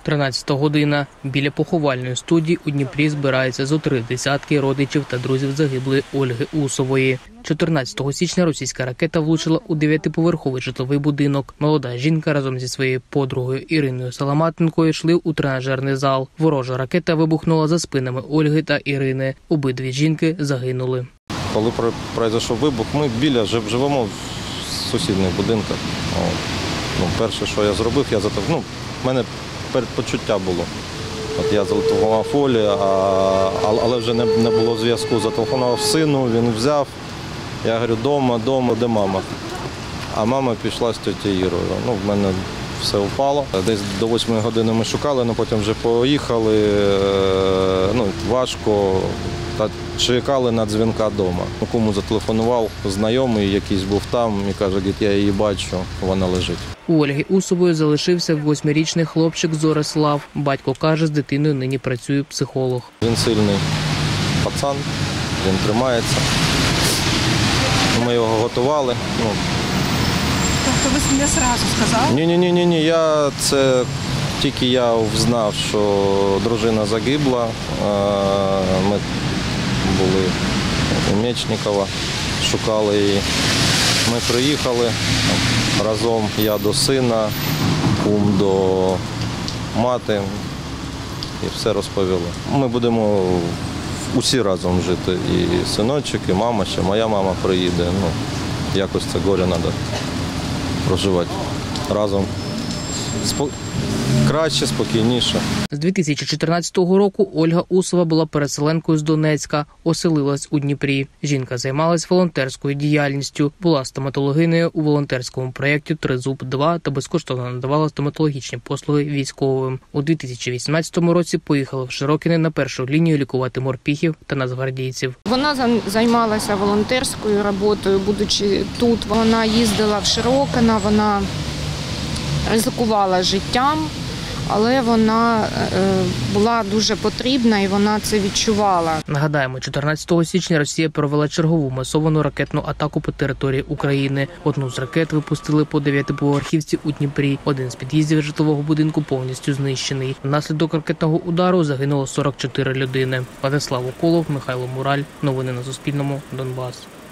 13 година. Біля поховальної студії у Дніпрі збирається зо 3 десятки родичів та друзів загиблої Ольги Усової. 14 січня російська ракета влучила у 9-поверховий житловий будинок. Молода жінка разом зі своєю подругою Іриною Саламатенкою йшли у тренажерний зал. Ворожа ракета вибухнула за спинами Ольги та Ірини. Обидві жінки загинули. Коли пройшов вибух, ми живемо в сусідніх будинках. Перше, що я зробив, в мене передпочуття було. Я зателефонував Олі, але вже не було зв'язку. Зателефонував сину, він взяв. Я говорю, дома, де мама? А мама пішла з тітєю Ірою. В мене все впало. Десь до 8 години ми шукали, але потім вже поїхали. Важко. Та чекали на дзвінка вдома. Кому зателефонував, знайомий якийсь був там і каже, я її бачу, вона лежить. У Ольги Усової залишився 8-річний хлопчик Зорислав. Батько каже, з дитиною нині працює психолог. Він сильний пацан, він тримається. Ми його готували. Тобто ви не одразу сказали? Ні. Тільки я знав, що дружина загибла. Ми були у Мечникова, шукали її. Ми приїхали разом, я до сина, кум до мати, і все розповіли. Ми будемо усі разом жити, і синочок, і мама, ще моя мама приїде. Якось це горе треба проживати разом. Краще, спокійніше. З 2014 року Ольга Усова була переселенкою з Донецька, оселилась у Дніпрі. Жінка займалась волонтерською діяльністю, була стоматологинею у волонтерському проєкті «Тризуб-2» та безкоштовно надавала стоматологічні послуги військовим. У 2018 році поїхала в Широкине на першу лінію лікувати морпіхів та нацгвардійців. Вона займалася волонтерською роботою, будучи тут. Вона їздила в Широкине, вона ризикувала життям, але вона була дуже потрібна і вона це відчувала. Нагадаємо, 14 січня Росія провела чергову масовану ракетну атаку по території України. Одну з ракет випустили по 9-поверхівці у Дніпрі. Один з під'їздів житлового будинку повністю знищений. Внаслідок ракетного удару загинуло 44 людини. Владислав Уколов, Михайло Мураль. Новини на Суспільному. Донбас.